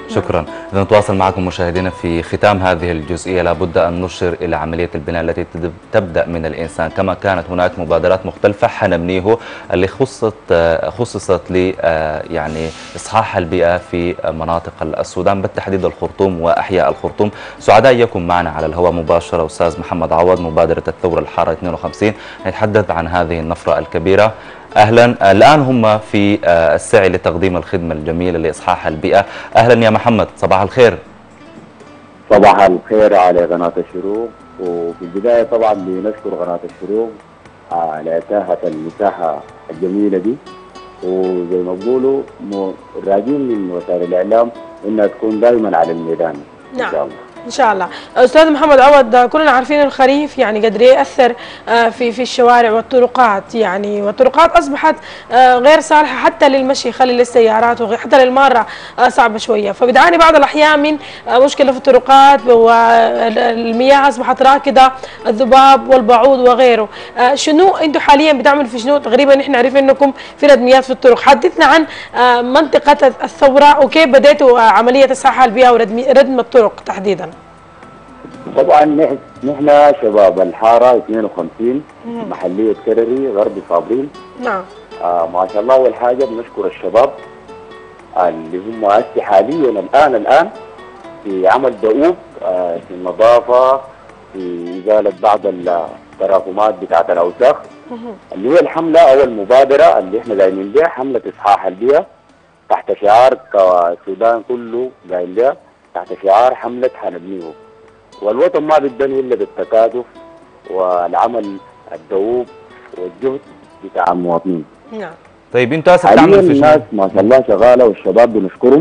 شكرا. إذا نتواصل معكم مشاهدينا في ختام هذه الجزئية. لابد أن نشر إلى عملية البناء التي تبدأ من الإنسان، كما كانت هناك مبادرات مختلفة حنبنيه اللي خصصت ل يعني إصحاح البيئة في مناطق السودان، بالتحديد الخرطوم وأحياء الخرطوم. سعداء يكون معنا على الهواء مباشرة أستاذ محمد عوض، مبادرة الثورة الحارة 52، نتحدث عن هذه النفرة الكبيرة. أهلا. الآن هم في السعي لتقديم الخدمة الجميلة لإصحاح البيئة. أهلا يا محمد، صباح الخير. صباح الخير على قناة الشروق. وفي البداية طبعا بنشكر قناة الشروق على إتاحة المساحة الجميلة دي، وزي ما بقولوا راجين من وسائل الإعلام إنها تكون دائما على الميدان. نعم. إن شاء الله. ان شاء الله. استاذ محمد عوض، كلنا عارفين الخريف يعني قدر ايه ياثر في الشوارع والطرقات، يعني والطرقات اصبحت غير صالحه حتى للمشي، خلي للسيارات وحتى للماره صعبه شويه، فبتعاني بعض الاحيان من مشكله في الطرقات، والمياه اصبحت راكده، الذباب والبعوض وغيره. شنو انتم حاليا بتعملوا في شنو؟ تقريبا احنا عارفين انكم في ردميات في الطرق، حدثنا عن منطقه الثوره وكيف بديتوا عمليه اصحاح البيئه وردم الطرق تحديدا. طبعا نحن شباب الحاره 52 محليه كرري غرب صابرين. نعم. ما شاء الله. اول حاجه بنشكر الشباب اللي هم هسه حاليا الان في عمل دؤوب في النظافه، في ازاله بعض التراكمات بتاعت الاوساخ، اللي هي الحمله او المبادره اللي احنا قايمين بها، حمله اصحاح البيئه تحت شعار السودان كله قايل بها، تحت شعار حمله حنبنيه. والوطن ما بيتبني الا بالتكاتف والعمل الدؤوب والجهد بتاع المواطنين. نعم. طيب انتوا هسه حاليا بتعملوا في الناس ما شاء الله شغاله والشباب بنشكرهم.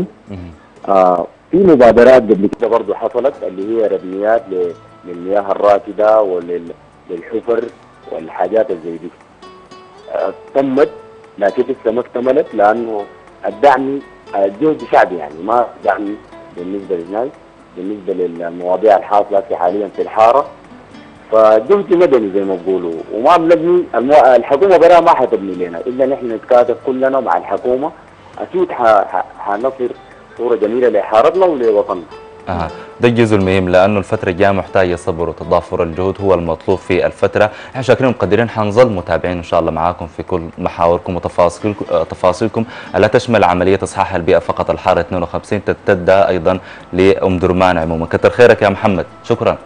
في مبادرات قبل كده برضه حصلت اللي هي ردميات للمياه الراكده وللحفر والحاجات اللي زي دي. تمت لكن لسه ما اكتملت لانه الدعم جهد شعبي، يعني ما دعم بالنسبه للناس بالنسبه للمواضيع الحاصله حاليا في الحاره، فجهد مدني زي ما بقولوا. وما بنبني الحكومه برا ما حتبني لنا الا نحن نتكاتف كلنا مع الحكومه، اكيد حنصر صوره جميله لحارتنا ولوطننا. ده الجزء المهم، لانه الفتره الجايه محتاجه صبر وتضافر الجهود هو المطلوب في الفتره. احنا شاكرين ومقدرين، حنظل متابعين ان شاء الله معاكم في كل محاوركم وتفاصيلكم لا تشمل عمليه اصحاح البيئه فقط. الحاره 52 تمتد ايضا لام درمان عموما. كتر خيرك يا محمد، شكرا.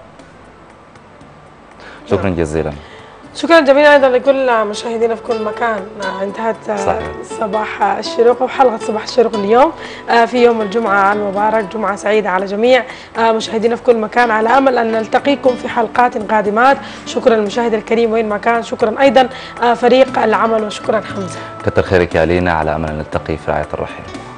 شكرا جزيلا. شكرا جميلا ايضا لكل مشاهدينا في كل مكان. انتهت صباح الشروق وحلقه صباح الشروق اليوم في يوم الجمعه المبارك. جمعه سعيده على جميع مشاهدينا في كل مكان، على امل ان نلتقيكم في حلقات قادمات. شكرا للمشاهد الكريم وين ما كان، شكرا ايضا فريق العمل، وشكرا حمزه. كتر خيرك يا لينا، على امل ان نلتقي في رعايه الرحيم.